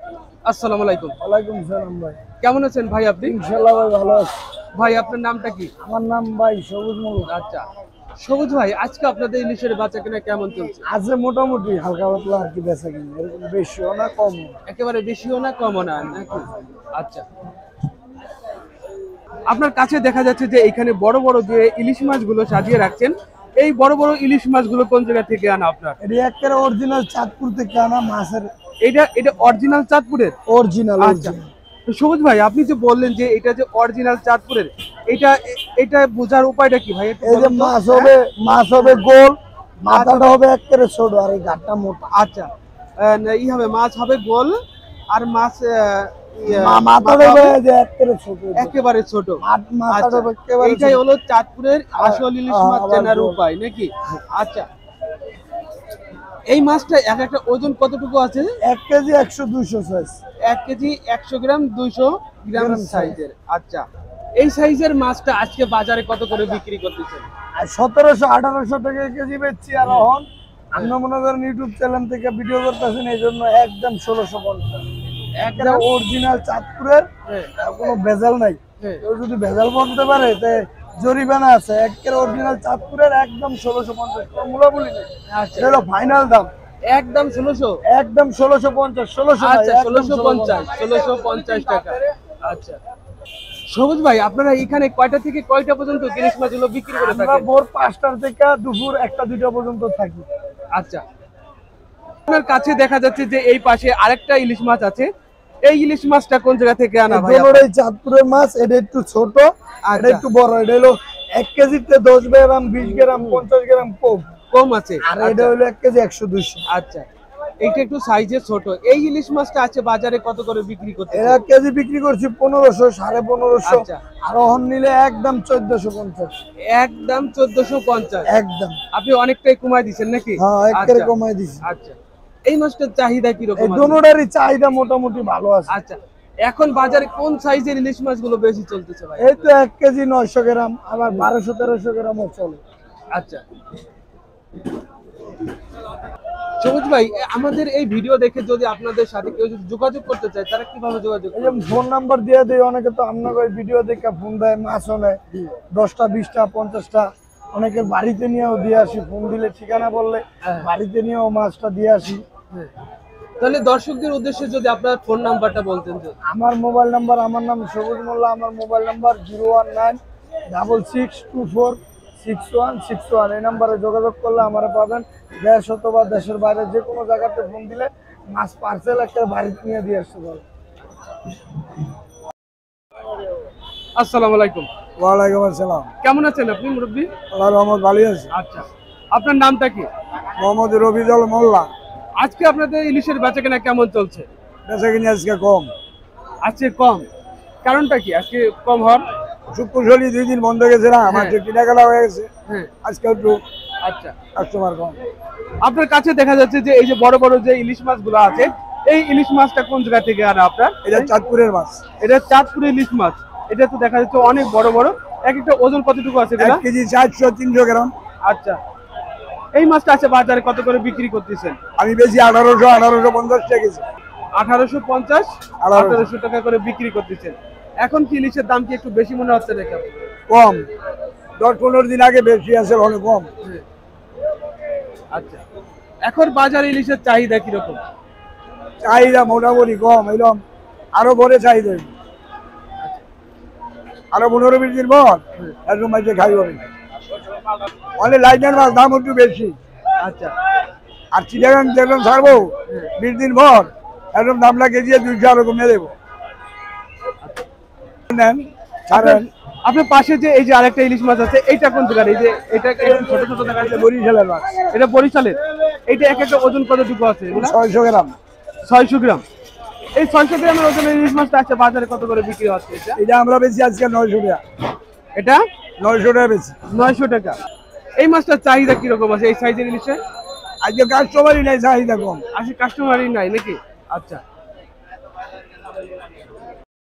আসসালামু আলাইকুম। ওয়ালাইকুম সালাম ভাই। কেমন আছেন ভাই আপনি? ইনশাআল্লাহ ভাই ভালো আছি। ভাই আপনার নামটা কি? আমার নাম ভাই সবুজ মোল্লা। আচ্ছা। সবুজ ভাই আজকে আপনাদের ইলিশের বেচাকেনা কেমন চলছে? আছে মোটামুটি হালকা পাতলা আর কি বেচা কিনা, এরকম বেশিও না কমও না। একেবারে বেশিও না কমও না নাকি? আচ্ছা। আপনার কাছে দেখা যাচ্ছে যে এখানে বড় বড় যে ইলিশ মাছগুলো সাজিয়ে রাখছেন, এই বড় বড় ইলিশ মাছগুলো কোন জায়গা থেকে আনা আপনার? এটা একেবারে অরিজিনাল চাঁদপুর থেকে আনা মাছের। এটা অরিজিনাল চাঁদপুরের? অরিজিনাল আচ্ছা। তো সবুজ ভাই আপনি যে বললেন যে এটা যে অরিজিনাল চাঁদপুরের, এটা এটা বোঝার উপায়টা কি ভাই? একটু এই যে বলুন তো। মাছ হবে গোল, মাথাটা হবে একেবারে ছোট আর এই গাটটা মোটা। আচ্ছা। হবে মাছ হবে গোল আর মাছ মাথাটা হবে যে একেবারে ছোট। একেবারে ছোট। মাথাটা হবে একেবারে এইটাই ছোট। হলো চাঁদপুরের আসল ইলিশ মাছ আবার চেনার গোল। উপায় নাকি? আচ্ছা। এই মাছটা এক একটা ওজন কতটুকু আছে? 1 KG 100-200 size. 1 KG 100 gram 200 gram সাইজের। আচ্ছা। এই সাইজের মাছটা আজকে বাজারে কত করে বিক্রি করতেছেন? আর 1700-1800 টাকা কেজি বেচছি। আর এখন আমরা মনে করেন ইউটিউব চ্যানেল থেকে ভিডিও করতেছেন, এই জন্য একদম 1650। একদম অরিজিনাল চাঁদপুরের, কোনো ভেজাল নাই। কেউ যদি ভেজাল বলতে পারে তে জরিমানা আছে। একেবারে অরিজিনাল চাঁদপুরের একদম 1650, কোনো মূলামূলি নেই। এটা হলো ফাইনাল দাম। একদম 1600? একদম 1650। 1600 আচ্ছা 1650 টাকা। আচ্ছা। সবুজ ভাই আপনারা এখানে কয়টা থেকে কয়টা পর্যন্ত ইলিশ মাছগুলো বিক্রি করে আমরা থাকেন? ভোর 5টা থেকে দুপুর 1টা-2টা পর্যন্ত থাকি। আচ্ছা। আপনার কাছে দেখা যাচ্ছে যে এই পাশে আরেকটা ইলিশ মাছ আছে, এই ইলিশ মাছটা কোন জায়গা থেকে আনা ভাই? দুটোই চাঁদপুরের মাছ। এটা একটু ছোট, এটা একটু বড়। এটা হলো 1 কেজিতে 10 গ্রাম, 20 গ্রাম, 50 গ্রাম কম আছে। আর এটা হলো 1 কেজি 100-200। আচ্ছা। এইটা একটু সাইজে ছোট। এই ইলিশ মাছটা আছে বাজারে কত করে বিক্রি করতে? এরা কেজি বিক্রি করছি 1500, 1550। আচ্ছা। আর অহন নিলে একদম 1450। একদম 1450। একদম। আপনি অনেকটাই কমায় দিচ্ছেন নাকি? হ্যাঁ, একেবারে কমাই দিছি। আচ্ছা। এই মাছটার চাহিদা কি রকম এই আছে? দুটোটারই চাহিদা মোটামুটি ভালো আছে। আচ্ছা। এখন বাজারে কোন সাইজের ইলিশ মাছগুলো বেশি চলতেছে ভাই? এই তো 1 কেজি 900 গ্রাম, আবার 1200-1300 গ্রামও চলে। আচ্ছা। সবুজ ভাই আমাদের এই ভিডিও দেখে যদি আপনাদের সাথে কেউ যদি যোগাযোগ করতে চায় তারা কিভাবে যোগাযোগ এই যে করবে? ফোন নাম্বার দিয়ে দেয়। অনেকে তো আপনাকে ওই ভিডিও দেখে ফোন দেয়, মাছও নেয় 10টা 20টা 50টা। অনেকের বাড়িতে নিয়েও দিয়ে আসি। ফোন দিলে ঠিকানা বললে বাড়িতে নিয়েও মাছটা দিয়ে আসি। তাহলে দর্শকদের উদ্দেশ্যে যদি আপনার ফোন নাম্বারটা বলতেন যে। আমার মোবাইল নাম্বার, আমার নাম সবুজ মোল্লা। আমার মোবাইল নাম্বার 01966246161। এই নাম্বারে যোগাযোগ করলে আমারে পাবেন। দেশ অথবা দেশের বাইরে যে কোনো জায়গাতে ফোন দিলে মাছ পার্সেল একটা বাড়িতে নিয়ে দিয়ে আসতে পারবে। আসসালামু আলাইকুম। ওয়ালাইকুম আসসালাম। কেমন আছেন আপনি মুরব্বী? আল্লাহ রহমত, ভালো আছে। আচ্ছা। আপনার নামটা কি? মোহাম্মদ রফিজুল মোল্লা। আজকে আপনাদের ইলিশের বেচাকেনা কেমন চলছে? বেচা কিনে আজকে কম। আজকে কম, কারণটা কি আজকে কম হওয়ার? শুক্রশনি 2 দিন বন্ধ গেছে না, আমার কিনা গেলা হয়ে গেছে। আজকে একটু আচ্ছা। কাস্টমার কম। আপনার কাছে দেখা যাচ্ছে যে এই যে বড় বড় যে ইলিশ মাছগুলো আছে, এই ইলিশ মাছটা কোন জায়গা থেকে আনা আপনার? এটা চাঁদপুরের মাছ। এটা চাঁদপুরের ইলিশ মাছ। এটা তো দেখা যাচ্ছে অনেক বড় বড়। এক একটা ওজন কতটুকু আছে? 1 কেজি 400-300 গ্রাম। আচ্ছা। এই মাছটা আছে বাজারে কত করে বিক্রি করতেছেন? আমি বেশি 1850 টাকা কেজি। 1850-1800 টাকা করে বিক্রি করতেছেন। এখন কি ইলিশের দাম কি একটু বেশি মনে হচ্ছে নাকি? কম। 10-15 দিন আগে বেশি আছে, অনেক কম। আচ্ছা। এখন বাজারে ইলিশের চাহিদা কিরকম? চাহিদা মোটামুটি কম। এরকম আরো বড় চাহিদা। আরো 15-20 দিন পর একদম মাঝে খাই হবে। অনেক লাইনের মাছ দাম একটু বেশি। আচ্ছা। আর চিটাগাং যেরকম ছাড়বো 20 দিন পর একদম দামটা কেজি 200 আরো কমিয়ে দেবো। নেন ছাড়েন। আপনার পাশে যে এই যে আরেকটা ইলিশ মাছ আছে, এইটা কোন জায়গার? এই যে এটা ছোট ছোট দেখা যাচ্ছে বরিশালের মাছ। এটা বরিশালের। এইটা এক একটা ওজন কতটুকু আছে? 600 গ্রাম। 600 গ্রাম। এই 600 গ্রামের ওজনের ইলিশ মাছটা আছে বাজারে কত করে বিক্রি হচ্ছে? এটা আমরা বেশি আজকে 900 টাকা। এটা 900 টাকা বেশি। 900 টাকা। এই মাছটার চাহিদা কিরকম আছে এই সাইজের ইলিশে? আজকে কাস্টমারই নাই, চাহিদা কম। আজকে কাস্টমারই নাই নাকি? আচ্ছা।